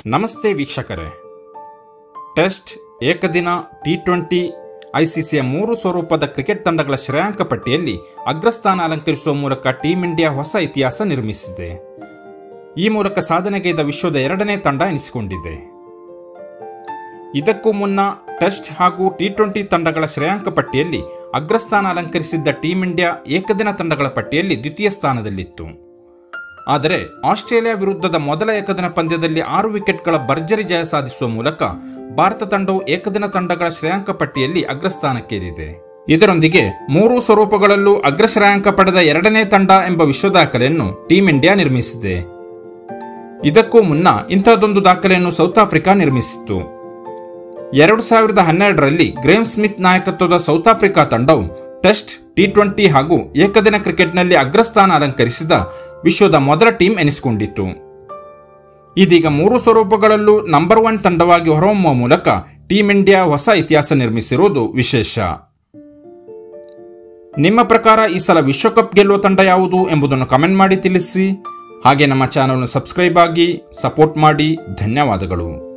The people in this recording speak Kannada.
ನಮಸ್ತೆ ವೀಕ್ಷಕರೇ. ಟೆಸ್ಟ್, ಏಕದಿನ, ಟಿ20, ಐಸಿಸಿಯ 3 ಸ್ವರೂಪದ ಕ್ರಿಕೆಟ್ ತಂಡಗಳ ಶ್ರೇಯಾಂಕ ಪಟ್ಟಿಯಲ್ಲಿ ಅಗ್ರಸ್ಥಾನ ಅಲಂಕರಿಸುವ ಮೂಲಕ ಟೀಂ ಇಂಡಿಯಾ ಹೊಸ ಇತಿಹಾಸ ನಿರ್ಮಿಸಿದೆ. ಈ ಮೂಲಕ ಸಾಧನೆಗೈದ ವಿಶ್ವದ 2ನೇ ತಂಡ ಎನಿಸಿಕೊಂಡಿದೆ. ಇದಕ್ಕೂ ಮುನ್ನ ಟೆಸ್ಟ್ ಹಾಗೂ ಟಿ20 ತಂಡಗಳ ಶ್ರೇಯಾಂಕ ಪಟ್ಟಿಯಲ್ಲಿ ಅಗ್ರಸ್ಥಾನ ಅಲಂಕರಿಸಿದ್ದ ಟೀಂ ಇಂಡಿಯಾ ಏಕದಿನ ತಂಡಗಳ ಪಟ್ಟಿಯಲ್ಲಿ ದ್ವಿತೀಯ ಸ್ಥಾನದಲ್ಲಿತ್ತು. ಆದರೆ ಆಸ್ಟ್ರೇಲಿಯಾ ವಿರುದ್ಧದ ಮೊದಲ ಏಕದಿನ ಪಂದ್ಯದಲ್ಲಿ 6 ವಿಕೆಟ್ಗಳ ಭರ್ಜರಿ ಜಯ ಸಾಧಿಸುವ ಮೂಲಕ ಭಾರತ ತಂಡವು ಏಕದಿನ ತಂಡಗಳ ಶ್ರೇಯಾಂಕ ಪಟ್ಟಿಯಲ್ಲಿ ಅಗ್ರಸ್ಥಾನಕ್ಕೇರಿದೆ. ಇದರೊಂದಿಗೆ 3 ಸ್ವರೂಪಗಳಲ್ಲೂ ಅಗ್ರ ಶ್ರೇಯಾಂಕ ಪಡೆದ 2ನೇ ತಂಡ ಎಂಬ ವಿಶ್ವ ದಾಖಲೆಯನ್ನು ಟೀಂ ಇಂಡಿಯಾ ನಿರ್ಮಿಸಿದೆ. ಇದಕ್ಕೂ ಮುನ್ನ ಇಂಥದ್ದೊಂದು ದಾಖಲೆಯನ್ನು ಸೌತ್ ಆಫ್ರಿಕಾ ನಿರ್ಮಿಸಿತ್ತು. 2012ರಲ್ಲಿ ಗ್ರೇಮ್ ಸ್ಮಿತ್ ನಾಯಕತ್ವದ ಸೌತ್ ಆಫ್ರಿಕಾ ತಂಡವು ಟೆಸ್ಟ್, ಟಿ20 ಹಾಗೂ ಏಕದಿನ ಕ್ರಿಕೆಟ್ನಲ್ಲಿ ಅಗ್ರಸ್ಥಾನ ಅಲಂಕರಿಸಿದ ವಿಶ್ವದ ಮೊದಲ ಟೀಂ ಎನಿಸಿಕೊಂಡಿತ್ತು. ಇದೀಗ 3 ಸ್ವರೂಪಗಳಲ್ಲೂ ನಂಬರ್ 1 ತಂಡವಾಗಿ ಹೊರಹೊಮ್ಮುವ ಮೂಲಕ ಟೀಂ ಇಂಡಿಯಾ ಹೊಸ ಇತಿಹಾಸ ನಿರ್ಮಿಸಿರುವುದು ವಿಶೇಷ. ನಿಮ್ಮ ಪ್ರಕಾರ ಈ ಸಲ ವಿಶ್ವಕಪ್ ಗೆಲ್ಲುವ ತಂಡ ಯಾವುದು ಎಂಬುದನ್ನು ಕಮೆಂಟ್ ಮಾಡಿ ತಿಳಿಸಿ. ಹಾಗೆ ನಮ್ಮ ಚಾನಲ್ ಸಬ್ಸ್ಕ್ರೈಬ್ ಆಗಿ ಸಪೋರ್ಟ್ ಮಾಡಿ. ಧನ್ಯವಾದಗಳು.